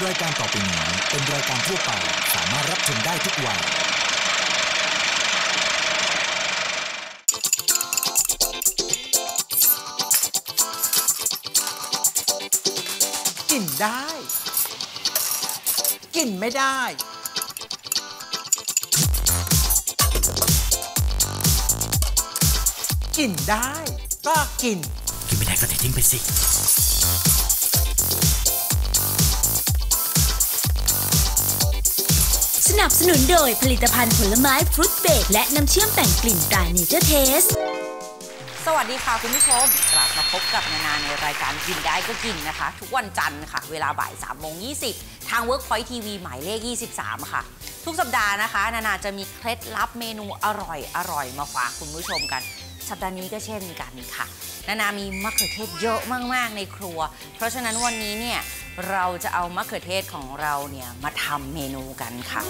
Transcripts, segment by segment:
รายการต่อไปนี้เป็นรายการทั่วไปสามารถรับชมได้ทุกวัยกินได้กินไม่ได้กินได้ก็กินไม่ได้ก็ทิ้งไปสิสนับสนุนโดยผลิตภัณฑ์ผลไม้ฟรุตเบรกและน้ำเชื่อมแต่งกลิ่นตราเนเจอร์เทสสวัสดีค่ะคุณผู้ชมกลับมาพบกับนานาในรายการกินได้ก็กินนะคะทุกวันจันทร์ค่ะเวลาบ่าย3:20ทาง Workpoint TV หมายเลข23ค่ะทุกสัปดาห์นะคะนานาจะมีเคล็ดลับเมนูอร่อยมาฝากคุณผู้ชมกันสัปดาห์นี้ก็เช่นกันค่ะนานามีมะเขือเทศเยอะมากๆในครัวเพราะฉะนั้นวันนี้เนี่ยเราจะเอามะเขือเทศของเราเนี่ยมาทำเมนูกันค่ะ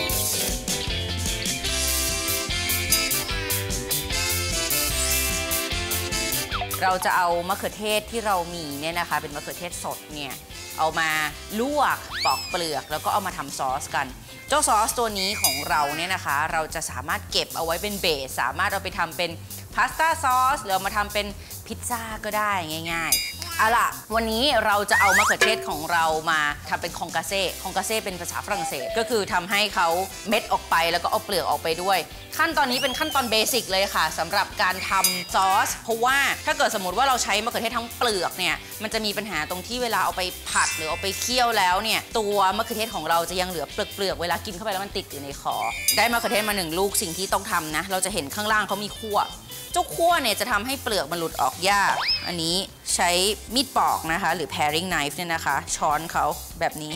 เราจะเอามะเขือเทศที่เรามีเนี่ยนะคะเป็นมะเขือเทศสดเนี่ยเอามาลวกปอกเปลือกแล้วก็เอามาทำซอสกันเจ้าซอสตัวนี้ของเราเนี่ยนะคะเราจะสามารถเก็บเอาไว้เป็นเบสสามารถเอาไปทำเป็นพาสต้าซอสหรือเอามาทำเป็นพิซซ่าก็ได้ง่ายๆเอาล่ะวันนี้เราจะเอามะเขือเทศของเรามาทำเป็นคองกาเซ่เป็นภาษาฝรั่งเศสก็คือทำให้เขาเม็ดออกไปแล้วก็เอาเปลือกออกไปด้วยขั้นตอนนี้เป็นขั้นตอนเบสิกเลยค่ะสำหรับการทำซอสเพราะว่าถ้าเกิดสมมติว่าเราใช้มะเขือเทศทั้งเปลือกเนี่ยมันจะมีปัญหาตรงที่เวลาเอาไปผัดหรือเอาไปเคี่ยวแล้วเนี่ยตัวมะเขือเทศของเราจะยังเหลือเปลือกเวลากินเข้าไปแล้วมันติดอยู่ในคอได้มะเขือเทศมา1 ลูกสิ่งที่ต้องทำนะเราจะเห็นข้างล่างเขามีคั่วเจ้าคั่วเนี่ยจะทำให้เปลือกมันหลุดออกยากอันนี้ใช้มีดปอกนะคะหรือ paring knife เนี่ยนะคะช้อนเขาแบบนี้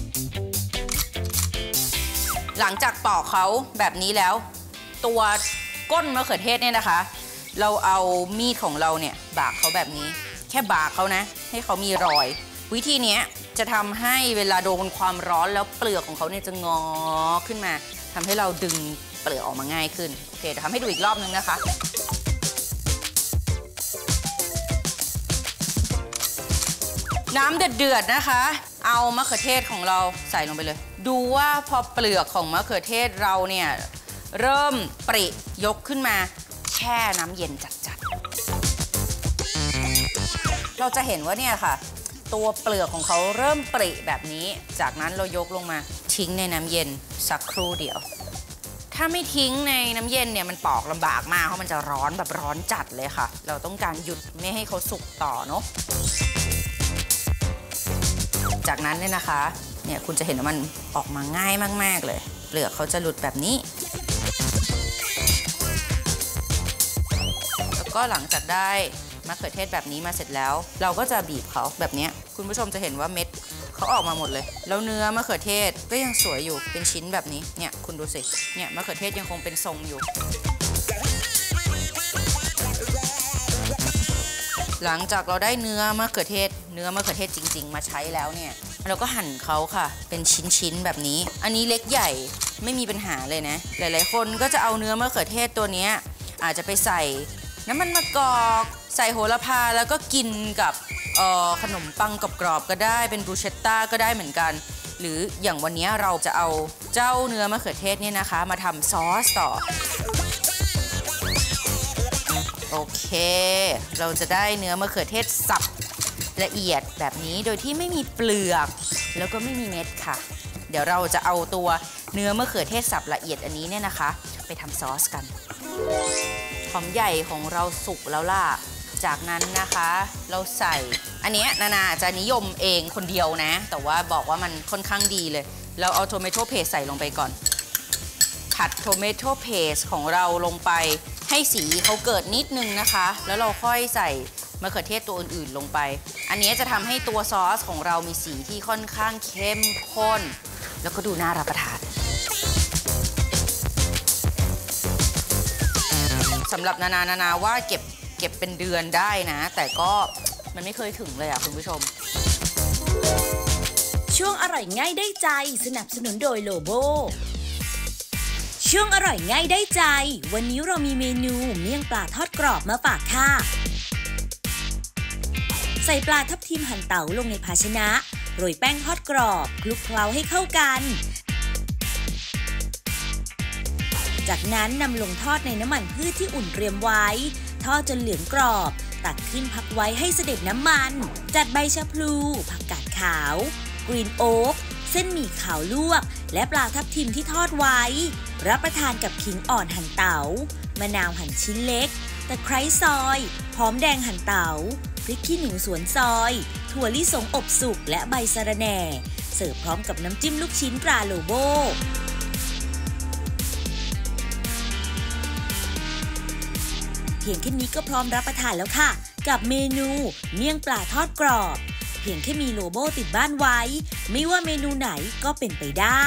หลังจากปอกเขาแบบนี้แล้วตัวก้นมะเขือเทศเนี่ยนะคะเราเอามีดของเราเนี่ยบากเขาแบบนี้แค่บากเขานะให้เขามีรอยวิธีนี้จะทำให้เวลาโดนความร้อนแล้วเปลือกของเขาเนี่ยจะงอขึ้นมาทำให้เราดึงเปลือกออกมาง่ายขึ้นโอเคเดี๋ยวทำให้ดูอีกรอบนึงนะคะน้ำเดือดๆนะคะเอามะเขือเทศของเราใส่ลงไปเลยดูว่าพอเปลือกของมะเขือเทศเราเนี่ยเริ่มปริยกขึ้นมาแช่น้ำเย็นจัดๆเราจะเห็นว่าเนี่ยค่ะตัวเปลือกของเขาเริ่มปริแบบนี้จากนั้นเรายกลงมาทิ้งในน้ำเย็นสักครู่เดียวถ้าไม่ทิ้งในน้ำเย็นเนี่ยมันปอกลำบากมากเพราะมันจะร้อนแบบร้อนจัดเลยค่ะเราต้องการหยุดไม่ให้เขาสุกต่อเนาะจากนั้นเนี่ยนะคะเนี่ยคุณจะเห็นว่ามันออกมาง่ายมากๆเลยเปลือกเขาจะหลุดแบบนี้แล้วก็หลังจากได้มะเขือเทศแบบนี้มาเสร็จแล้วเราก็จะบีบเขาแบบนี้คุณผู้ชมจะเห็นว่าเม็ดเขาออกมาหมดเลยแล้วเนื้อมะเขือเทศก็ยังสวยอยู่เป็นชิ้นแบบนี้เนี่ยคุณดูสิเนี่ยมะเขือเทศยังคงเป็นทรงอยู่หลังจากเราได้เนื้อมะเขือเทศจริงๆมาใช้แล้วเนี่ยเราก็หั่นเขาค่ะเป็นชิ้นๆแบบนี้อันนี้เล็กใหญ่ไม่มีปัญหาเลยนะหลายๆคนก็จะเอาเนื้อมะเขือเทศตัวนี้อาจจะไปใส่น้ำมันมะกอกใส่โหระพาแล้วก็กินกับขนมปังกรอบๆก็ได้เป็นบรูเชตต้าก็ได้เหมือนกันหรืออย่างวันนี้เราจะเอาเจ้าเนื้อมะเขือเทศเนี่ยนะคะมาทำซอสต่อโอเคเราจะได้เนื้อมะเขือเทศสับละเอียดแบบนี้โดยที่ไม่มีเปลือกแล้วก็ไม่มีเม็ดค่ะเดี๋ยวเราจะเอาตัวเนื้อมะเขือเทศสับละเอียดอันนี้เนี่ยนะคะไปทำซอสกันหอมใหญ่ของเราสุกแล้วล่ะจากนั้นนะคะเราใส่อันนี้นาจะนิยมเองคนเดียวนะแต่ว่าบอกว่ามันค่อนข้างดีเลยเราเอาโทเมโตเพสใส่ลงไปก่อนผัดโทเมโตเพสของเราลงไปให้สีเขาเกิดนิดนึงนะคะแล้วเราค่อยใส่มะเขือเทศตัวอื่นๆลงไปอันนี้จะทำให้ตัวซอสของเรามีสีที่ค่อนข้างเข้มข้นแล้วก็ดูน่ารับประทานสำหรับนาว่าเก็บเป็นเดือนได้นะแต่ก็มันไม่เคยถึงเลยอ่ะคุณผู้ชมช่วงอร่อยง่ายได้ใจสนับสนุนโดยโลโบช่วงอร่อยง่ายได้ใจวันนี้เรามีเมนูเมี่ยงปลาทอดกรอบมาฝากค่ะใส่ปลาทับทิมหั่นเต๋าลงในภาชนะโรยแป้งทอดกรอบคลุกเคล้าให้เข้ากันจากนั้นนำลงทอดในน้ำมันพืชที่อุ่นเตรียมไว้ทอดจนเหลืองกรอบตักขึ้นพักไว้ให้เสด็จน้ำมันจัดใบชะพลูผักกาดขาวกรีนโอ๊กเส้นหมี่ขาวลวกและปลาทับทิมที่ทอดไว้รับประทานกับขิงอ่อนหั่นเต๋ามะนาวหั่นชิ้นเล็กตะไคร้ซอยหอมแดงหั่นเต๋าพริกขี้หนูสวนซอยถั่วลิสงอบสุกและใบสะระแหน่เสิร์ฟพร้อมกับน้ำจิ้มลูกชิ้นปลาโลโบเพียงแค่นี้ก็พร้อมรับประทานแล้วค่ะกับเมนูเมี่ยงปลาทอดกรอบเพียงแค่มีโลโบติดบ้านไว้ไม่ว่าเมนูไหนก็เป็นไปได้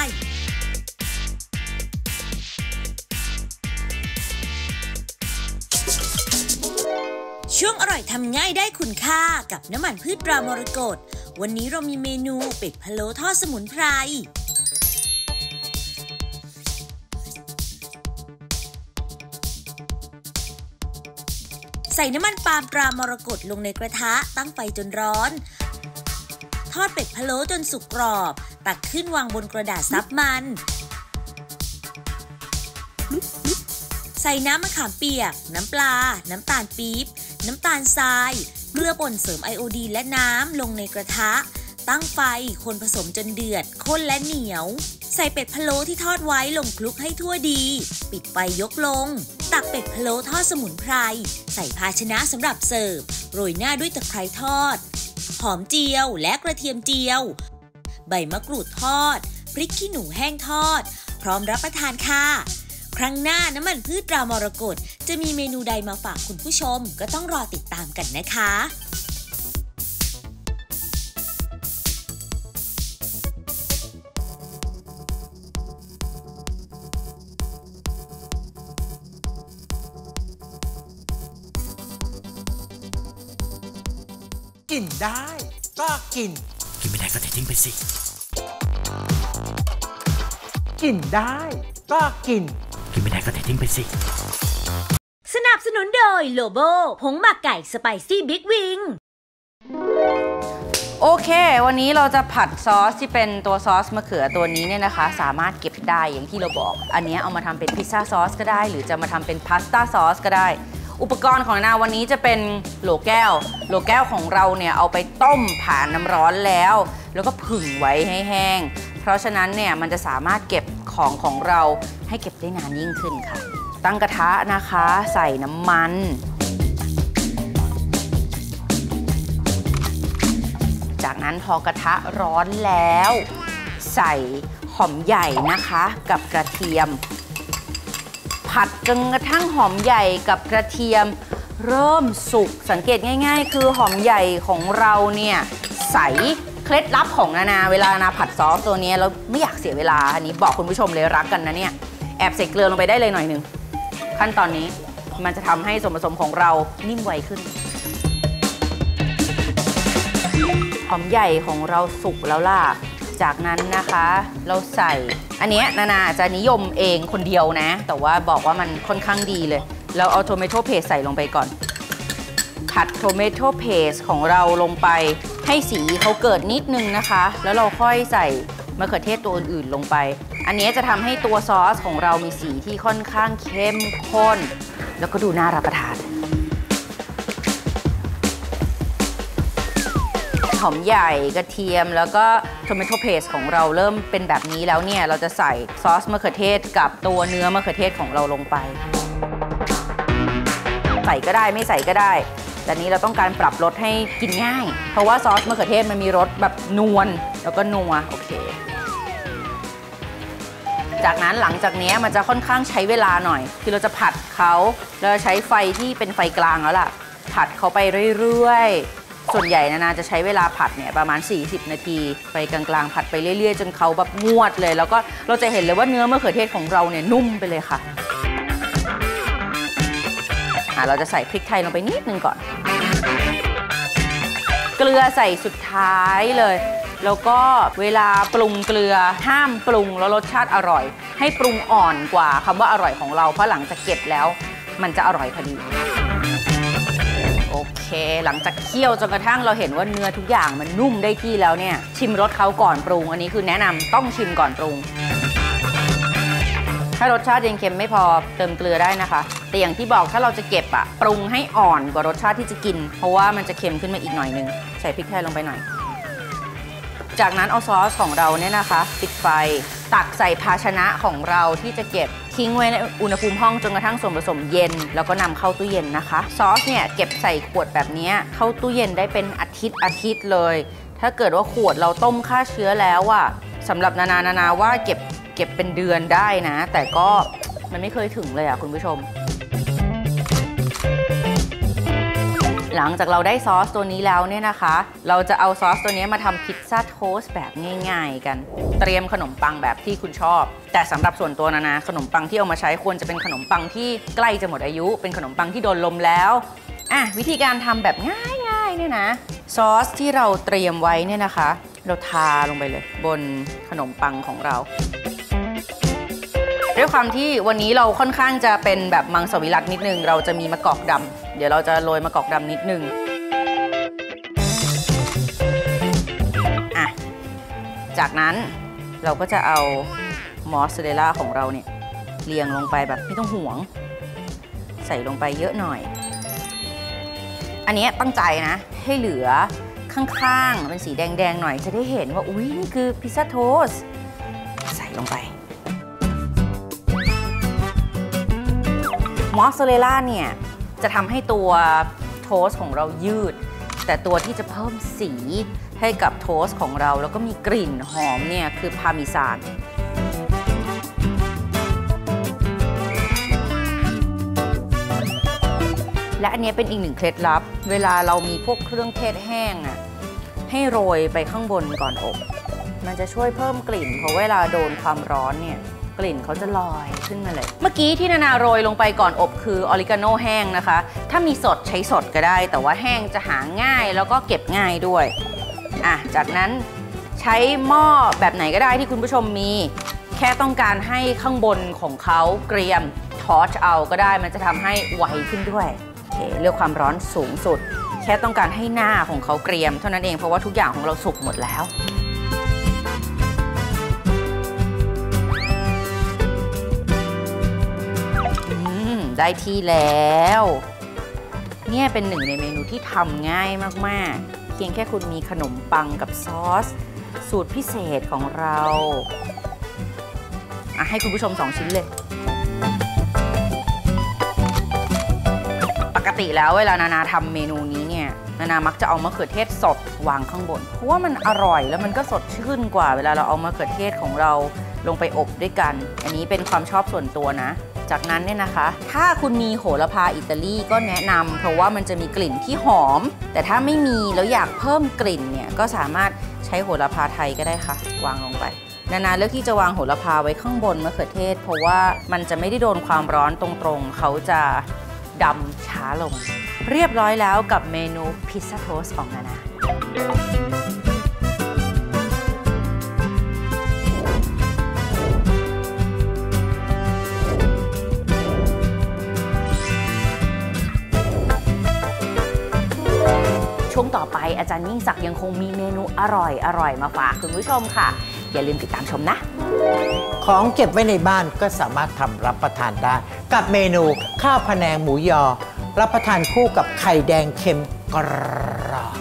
ช่วงอร่อยทำง่ายได้คุณค่ากับน้ำมันพืชตรามรกตวันนี้เรามีเมนูเป็ดพะโล้ทอดสมุนไพรใส่น้ำมันปาล์มตรามรกตลงในกระทะตั้งไฟจนร้อนทอดเป็ดพะโล้จนสุกกรอบตักขึ้นวางบนกระดาษซับมันใส่น้ำมะขามเปียกน้ำปลาน้ำตาลปี๊บน้ำตาลทรายเกลือป่นเสริมไอโอดีนและน้ำลงในกระทะตั้งไฟคนผสมจนเดือดข้นและเหนียวใส่เป็ดพะโล้ที่ทอดไว้ลงคลุกให้ทั่วดีปิดไฟยกลงตักเป็ดพะโล้ทอดสมุนไพรใส่ภาชนะสำหรับเสิร์ฟโรยหน้าด้วยตะไคร้ทอดหอมเจียวและกระเทียมเจียวใบมะกรูดทอดพริกขี้หนูแห้งทอดพร้อมรับประทานค่ะครั้งหน้าน้ำมันพืชตรามรกตจะมีเมนูใดมาฝากคุณผู้ชมก็ต้องรอติดตามกันนะคะกินได้ก็กินไม่ได้ก็ทิ้งไปสิกินได้ก็กินไม่ได้ก็ทิ้งไปสิสนับสนุนโดยโลโบผงหมักไก่สไปซี่บิ๊กวิงโอเควันนี้เราจะผัดซอสที่เป็นตัวซอสมะเขือตัวนี้เนี่ยนะคะสามารถเก็บได้อย่างที่เราบอกอันนี้เอามาทำเป็นพิซซ่าซอสก็ได้หรือจะมาทำเป็นพาสต้าซอสก็ได้อุปกรณ์ของนาวันนี้จะเป็นโหลแก้วของเราเนี่ยเอาไปต้มผ่านน้ำร้อนแล้วก็ผึ่งไว้ให้แห้งเพราะฉะนั้นเนี่ยมันจะสามารถเก็บของเราให้เก็บได้นานยิ่งขึ้นค่ะตั้งกระทะนะคะใส่น้ำมันจากนั้นพอกระทะร้อนแล้วใส่หอมใหญ่นะคะกับกระเทียมผัดจนกระทั่งหอมใหญ่กับกระเทียมเริ่มสุกสังเกตง่ายๆคือหอมใหญ่ของเราเนี่ยใสเคล็ดลับของนาเวลานาผัดซอสตัวนี้เราไม่อยากเสียเวลาอันนี้บอกคุณผู้ชมเลยรักกันนะเนี่ยแอบใส่เกลือลงไปได้เลยหน่อยหนึ่งขั้นตอนนี้มันจะทำให้ส่วนผสมของเรานิ่มไวขึ้นหอมใหญ่ของเราสุกแล้วล่ะจากนั้นนะคะเราใส่อันนี้นาจะนิยมเองคนเดียวนะแต่ว่าบอกว่ามันค่อนข้างดีเลยเราเอาโทเมโตเพสใส่ลงไปก่อนผัดโทเมโตเพสของเราลงไปให้สีเขาเกิดนิดนึงนะคะแล้วเราค่อยใส่มะเขือเทศตัวอื่นๆลงไปอันนี้จะทำให้ตัวซอสของเรามีสีที่ค่อนข้างเข้มข้นแล้วก็ดูน่ารับประทานหอมใหญ่กระเทียมแล้วก็โทเมโตเพสของเราเริ่มเป็นแบบนี้แล้วเนี่ยเราจะใส่ซอสมะเขือเทศกับตัวเนื้อมะเขือเทศของเราลงไปใส่ก็ได้ไม่ใส่ก็ได้แต่นี้เราต้องการปรับรสให้กินง่ายเพราะว่าซอสมะเขือเทศมันมีรสแบบนวลแล้วก็นัวโอเคจากนั้นหลังจากนี้มันจะค่อนข้างใช้เวลาหน่อยคือเราจะผัดเขาเราใช้ไฟที่เป็นไฟกลางแล้วล่ะผัดเขาไปเรื่อยๆส่วนใหญ่นาจะใช้เวลาผัดเนี่ยประมาณ40นาทีไฟกลางๆผัดไปเรื่อยๆจนเขาแบบงวดเลยแล้วก็เราจะเห็นเลยว่าเนื้อมะเขือเทศของเราเนี่ยนุ่มไปเลยค่ะเราจะใส่พริกไทยลงไปนิดนึงก่อนเกลือใส่สุดท้ายเลยแล้วก็เวลาปรุงเกลือห้ามปรุงแล้วรสชาติอร่อยให้ปรุงอ่อนกว่าคำว่าอร่อยของเราเพราะหลังจากเก็บแล้วมันจะอร่อยพอดีโอเคเคหลังจากเคี่ยวจนกระทั่งเราเห็นว่าเนื้อทุกอย่างมันนุ่มได้ที่แล้วเนี่ยชิมรสเขาก่อนปรุงอันนี้คือแนะนำต้องชิมก่อนปรุงถ้ารสชาติยังเค็มไม่พอเติมเกลือได้นะคะแต่อย่างที่บอกถ้าเราจะเก็บอะปรุงให้อ่อนกว่ารสชาติที่จะกินเพราะว่ามันจะเค็มขึ้นมาอีกหน่อยนึงใส่พริกไทยลงไปหน่อยจากนั้นเอาซอสของเราเนี่ยนะคะปิดไฟตักใส่ภาชนะของเราที่จะเก็บทิ้งไว้ในอุณหภูมิห้องจนกระทั่งส่วนผสมเย็นแล้วก็นำเข้าตู้เย็นนะคะซอสเนี่ยเก็บใส่ขวดแบบนี้เข้าตู้เย็นได้เป็นอาทิตย์เลยถ้าเกิดว่าขวดเราต้มฆ่าเชื้อแล้วอะสำหรับนาว่าเก็บเป็นเดือนได้นะแต่ก็มันไม่เคยถึงเลยอะคุณผู้ชมหลังจากเราได้ซอสตัวนี้แล้วเนี่ยนะคะเราจะเอาซอสตัวนี้มาทำพิซซ่าโทสต์แบบง่ายๆกันเตรียมขนมปังแบบที่คุณชอบแต่สำหรับส่วนตัวนะขนมปังที่เอามาใช้ควรจะเป็นขนมปังที่ใกล้จะหมดอายุเป็นขนมปังที่โดนลมแล้ววิธีการทำแบบง่ายๆเนี่ยนะซอสที่เราเตรียมไว้เนี่ยนะคะเราทาลงไปเลยบนขนมปังของเราด้วยความที่วันนี้เราค่อนข้างจะเป็นแบบมังสวิรัตินิดนึงเราจะมีมะกอกดำเดี๋ยวเราจะโรยมะกอกดำนิดนึงจากนั้นเราก็จะเอามอสซาเรลล่าของเราเนี่ยเรียงลงไปแบบไม่ต้องห่วงใส่ลงไปเยอะหน่อยอันนี้ตั้งใจนะให้เหลือข้างๆเป็นสีแดงๆหน่อยจะได้เห็นว่าอุ๊ยนี่คือพิซซ่าโทสต์ใส่ลงไปมอสซาเรลล่าเนี่ยจะทำให้ตัวโทสต์ของเรายืดแต่ตัวที่จะเพิ่มสีให้กับโทสต์ของเราแล้วก็มีกลิ่นหอมเนี่ยคือพาร์เมซานและอันนี้เป็นอีกหนึ่งเคล็ดลับเวลาเรามีพวกเครื่องเทศแห้งให้โรยไปข้างบนก่อนอบมันจะช่วยเพิ่มกลิ่นเพราะเวลาโดนความร้อนเนี่ยกลิ่นเขาจะลอยขึ้นมาเลยเมื่อกี้ที่นาโรยลงไปก่อนอบคือออริกาโนแห้งนะคะถ้ามีสดใช้สดก็ได้แต่ว่าแห้งจะหาง่ายแล้วก็เก็บง่ายด้วยจากนั้นใช้หม้อแบบไหนก็ได้ที่คุณผู้ชมมีแค่ต้องการให้ข้างบนของเขาเกรียมทอร์ชเอาก็ได้มันจะทำให้ไวขึ้นด้วยเลือกความร้อนสูงสุดแค่ต้องการให้หน้าของเขาเกรียมเท่านั้นเองเพราะว่าทุกอย่างของเราสุกหมดแล้วได้ที่แล้วเนี่ยเป็นหนึ่งในเมนูที่ทำง่ายมากๆเพียงแค่คุณมีขนมปังกับซอสสูตรพิเศษของเราให้คุณผู้ชม2ชิ้นเลยปกติแล้วเวลานาทำเมนูนี้เนี่ยนามักจะเอามะเขือเทศสดวางข้างบนเพราะว่ามันอร่อยแล้วมันก็สดชื่นกว่าเวลาเราเอามะเขือเทศของเราลงไปอบด้วยกันอันนี้เป็นความชอบส่วนตัวนะจากนั้นเนี่ยนะคะถ้าคุณมีโหระพาอิตาลีก็แนะนำเพราะว่ามันจะมีกลิ่นที่หอมแต่ถ้าไม่มีแล้วอยากเพิ่มกลิ่นเนี่ยก็สามารถใช้โหระพาไทยก็ได้ค่ะวางลงไปนาเลือกที่จะวางโหระพาไว้ข้างบนมะเขือเทศเพราะว่ามันจะไม่ได้โดนความร้อนตรงๆเขาจะดำช้าลงเรียบร้อยแล้วกับเมนูพิซซ่าโทสต์ของนาช่วงต่อไปอาจารย์ยิ่งศักดิ์ยังคงมีเมนูอร่อยมาฝากคุณผู้ชมค่ะอย่าลืมติดตามชมนะของเก็บไว้ในบ้านก็สามารถทำรับประทานได้กับเมนูข้าวพะแนงหมูยอรับประทานคู่กับไข่แดงเค็มกรอบ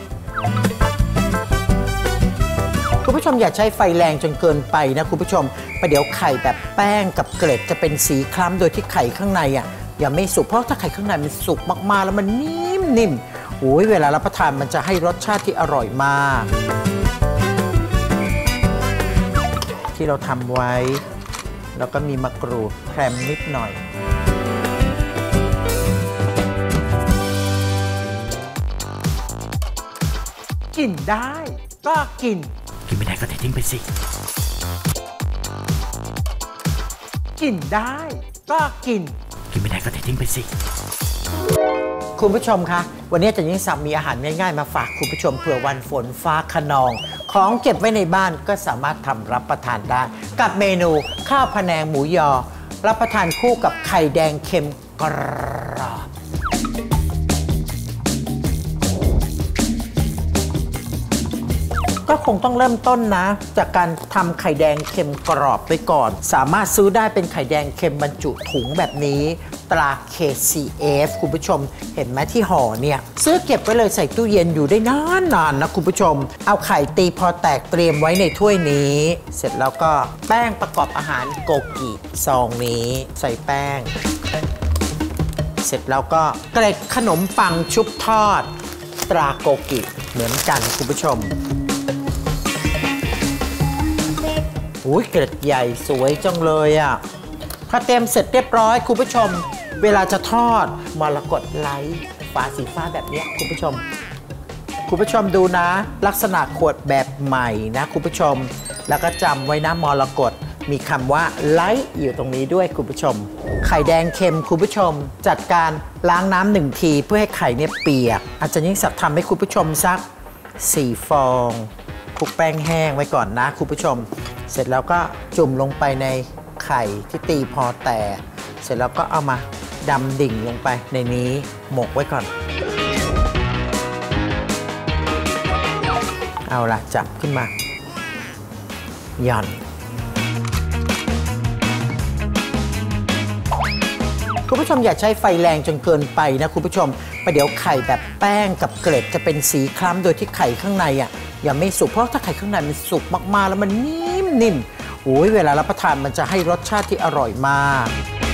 คุณผู้ชมอย่าใช้ไฟแรงจนเกินไปนะคุณผู้ชมประเดี๋ยวไข่แบบแป้งกับเกล็ดจะเป็นสีคล้ำโดยที่ไข่ข้างในอย่าไม่สุกเพราะถ้าไข่ข้างในมันสุกมากๆแล้วมันนิ่มโอ้ยเวลารับประทานมันจะให้รสชาติที่อร่อยมากที่เราทำไว้แล้วก็มีมะกรูดแครมนิดหน่อยกินได้ก็กินไม่ได้ก็เททิ้งไปสิกินได้ก็กินไม่ได้ก็เททิ้งไปสิคุณผู้ชมคะวันนี้อาจารย์ยิ่งศักดิ์มีอาหารง่ายๆมาฝากคุณผู้ชมเผื่อวันฝนฟ้าคะนองของเก็บไว้ในบ้านก็สามารถทำรับประทานได้กับเมนูข้าวพะแนงหมูยอรับประทานคู่กับไข่แดงเค็มกรอบก็คงต้องเริ่มต้นนะจากการทำไข่แดงเค็มกรอบไปก่อนสามารถซื้อได้เป็นไข่แดงเค็มบรรจุถุงแบบนี้ตรา KCF คุณผู้ชมเห็นไหมที่ห่อเนี่ยซื้อเก็บไว้เลยใส่ตู้เย็นอยู่ได้นานๆนะคุณผู้ชมเอาไข่ตีพอแตกเตรียมไว้ในถ้วยนี้เสร็จแล้วก็แป้งประกอบอาหารโกกิซองนี้ใส่แป้งเสร็จแล้วก็เกล็ดขนมปังชุบทอดตราโกกิเหมือนกันคุณผู้ชมอุ้ยเกล็ดใหญ่สวยจังเลยอ่ะพอเต็มเสร็จเรียบร้อยคุณผู้ชมเวลาจะทอดมรกตไลท์ฝาสีฟ้าแบบนี้คุณผู้ชมดูนะลักษณะขวดแบบใหม่นะคุณผู้ชมแล้วก็จำไว้นะมรกตมีคำว่าไลท์อยู่ตรงนี้ด้วยคุณผู้ชมไข่แดงเค็มคุณผู้ชมจัดการล้างน้ำ1 ทีเพื่อให้ไข่เนี่ยเปียกอาจารย์ยิ่งศักดิ์ทำให้คุณผู้ชมสัก4 ฟองคลุกแป้งแห้งไว้ก่อนนะคุณผู้ชมเสร็จแล้วก็จุ่มลงไปในไข่ที่ตีพอแตกเสร็จแล้วก็เอามาดำดิ่งลงไปในนี้หมกไว้ก่อนเอาล่ะจับขึ้นมาหย่อนคุณผู้ชมอย่าใช้ไฟแรงจนเกินไปนะคุณผู้ชมประเดี๋ยวไข่แบบแป้งกับเกล็ดจะเป็นสีคล้ำโดยที่ไข่ข้างในยังไม่สุกเพราะถ้าไข่ข้างในมันสุกมากๆแล้วมันนิ่มๆโอ้ยเวลารับประทานมันจะให้รสชาติที่อร่อยมาก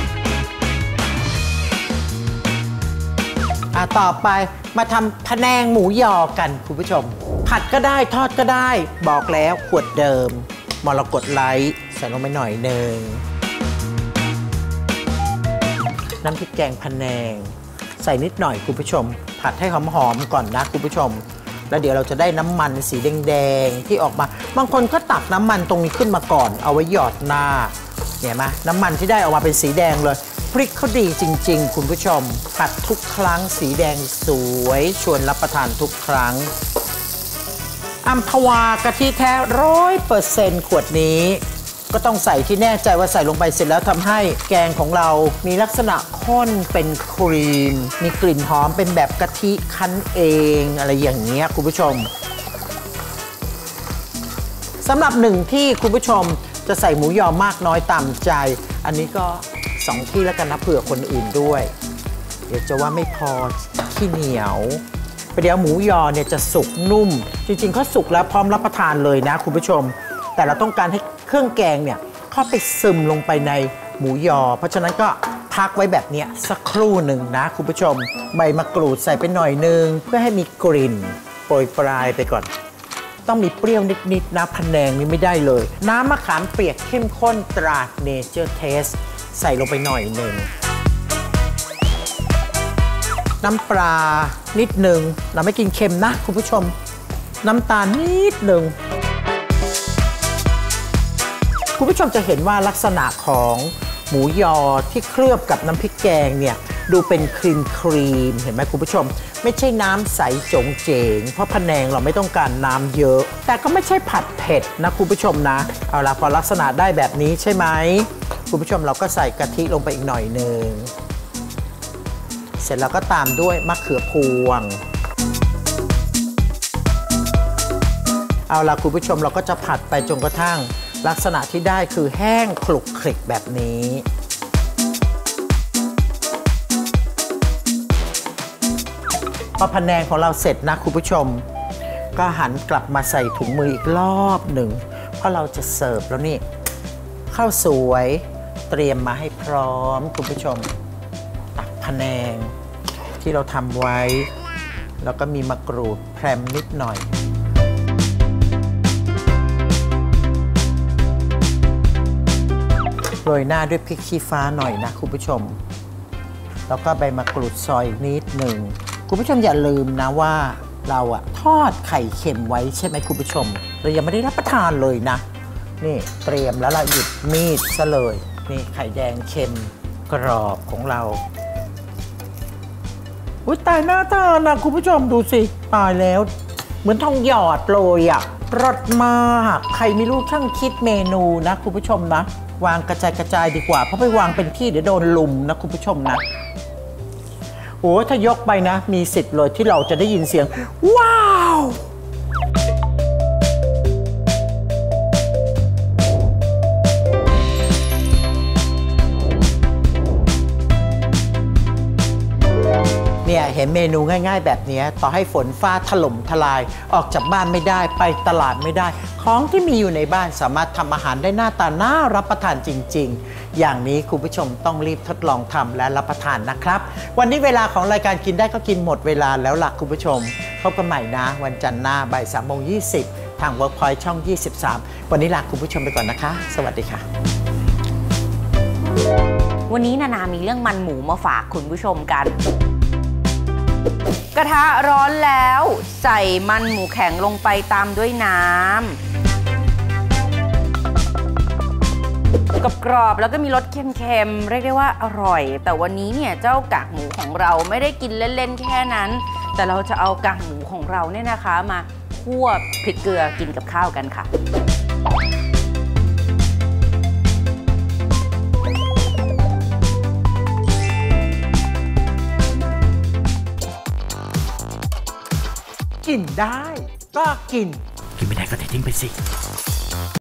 ต่อไปมาทำพะแนงหมูยอกันคุณผู้ชมผัดก็ได้ทอดก็ได้บอกแล้วขวดเดิมมรกตไลท์ใส่ลงไปหน่อยนึงน้ำพริกแกงพะแนงใส่นิดหน่อยคุณผู้ชมผัดให้หอมๆก่อนนะคุณผู้ชมแล้วเดี๋ยวเราจะได้น้ำมันสีแดงๆที่ออกมาบางคนก็ตักน้ำมันตรงนี้ขึ้นมาก่อนเอาไว้หยอดหน้าเห็นไหมน้ำมันที่ได้ออกมาเป็นสีแดงเลยพริกเขาดีจริงๆคุณผู้ชมผัดทุกครั้งสีแดงสวยชวนรับประทานทุกครั้งอัมพวากะทิแท้ 100% ขวดนี้ก็ต้องใส่ที่แน่ใจว่าใส่ลงไปเสร็จแล้วทำให้แกงของเรามีลักษณะข้นเป็นครีมมีกลิ่นหอมเป็นแบบกะทิคั้นเองอะไรอย่างเงี้ยคุณผู้ชมสำหรับ1ที่คุณผู้ชมจะใส่หมูยอมากน้อยตามใจอันนี้ก็2ที่แล้วกันนะเผื่อคนอื่นด้วยเดี๋ยวจะว่าไม่พอขี้เหนียวประเดี๋ยวหมูยอเนี่ยจะสุกนุ่มจริงๆเขาสุกแล้วพร้อมรับประทานเลยนะคุณผู้ชมแต่เราต้องการให้เครื่องแกงเนี่ยเข้าไปซึมลงไปในหมูยอเพราะฉะนั้นก็พักไว้แบบนี้สักครู่หนึ่งนะคุณผู้ชมใบมะกรูดใส่ไปหน่อยนึงเพื่อให้มีกลิ่นโปรยปลายไปก่อนต้องมีเปรี้ยวนิดๆนะพะแนงนี่ไม่ได้เลยน้ำมะขามเปียกเข้มข้นตรา Nature Taste ใส่ลงไปหน่อยหนึ่งน้ำปลานิดหนึ่งเราไม่กินเค็มนะคุณผู้ชมน้ำตาลนิดหนึ่งคุณผู้ชมจะเห็นว่าลักษณะของหมูยอที่เคลือบกับน้ำพริกแกงเนี่ยดูเป็นครีมเห็นไหมคุณผู้ชมไม่ใช่น้ำใสจงเจงเพราะพะแนงเราไม่ต้องการน้ำเยอะแต่ก็ไม่ใช่ผัดเผ็ดนะคุณผู้ชมนะเอาล่ะพอลักษณะได้แบบนี้ใช่ไหมคุณผู้ชมเราก็ใส่กะทิลงไปอีกหน่อยนึงเสร็จแล้วก็ตามด้วยมะเขือพวงเอาล่ะคุณผู้ชมเราก็จะผัดไปจนกระทั่งลักษณะที่ได้คือแห้งคลุกคลิกแบบนี้พอพะแนงของเราเสร็จนะคุณผู้ชมก็หันกลับมาใส่ถุงมืออีกรอบหนึ่งเพราะเราจะเสิร์ฟแล้วนี่ข้าวสวยเตรียมมาให้พร้อมคุณผู้ชมตักพะแนงที่เราทำไว้แล้วก็มีมะกรูดแพรมนิดหน่อยโรยหน้าด้วยพริกชี้ฟ้าหน่อยนะคุณผู้ชมแล้วก็ใบมะกรูดซอยนิดหนึ่งคุณผู้ชมอย่าลืมนะว่าเราทอดไข่เค็มไว้ใช่ไหมคุณผู้ชมเรายังไม่ได้รับประทานเลยนะนี่เตรียมแล้วเราหยิบมีดซะเลยนี่ไข่แดงเค็มกรอบของเราอุ๊ยตายหน้าทานนะคุณผู้ชมดูสิตายแล้วเหมือนทองหยอดเลยรสมากใครไม่รู้ช่างคิดเมนูนะคุณผู้ชมนะวางกระจายดีกว่าเพราะไปวางเป็นที่เดี๋ยวโดนลุมนะคุณผู้ชมนะโอ้ถ้ายกไปนะมีสิทธิ์เลยที่เราจะได้ยินเสียงว้าวเห็นเมนูง่ายๆแบบนี้ต่อให้ฝนฟ้าถล่มทลายออกจากบ้านไม่ได้ไปตลาดไม่ได้ของที่มีอยู่ในบ้านสามารถทำอาหารได้หน้าตาน่ารับประทานจริงๆอย่างนี้คุณผู้ชมต้องรีบทดลองทำและรับประทานนะครับวันนี้เวลาของรายการกินได้ก็กินหมดเวลาแล้วล่ะคุณผู้ชมพบกันใหม่นะวันจันทร์หน้าบ่าย3:20ทาง Workpoint ช่อง 23วันนี้ลาคุณผู้ชมไปก่อนนะคะสวัสดีค่ะวันนี้นานามีเรื่องมันหมูมาฝากคุณผู้ชมกันกระทะร้อนแล้วใส่มันหมูแข็งลงไปตามด้วยน้ำกรอบๆแล้วก็มีรสเค็มๆเรียกได้ว่าอร่อยแต่วันนี้เนี่ยเจ้ากากหมูของเราไม่ได้กินเล่นๆแค่นั้นแต่เราจะเอากากหมูของเราเนี่ยนะคะมาคั่วพริกเกลือกินกับข้าวกันค่ะกินได้ก็กินไม่ได้ก็ทิ้งไปสิ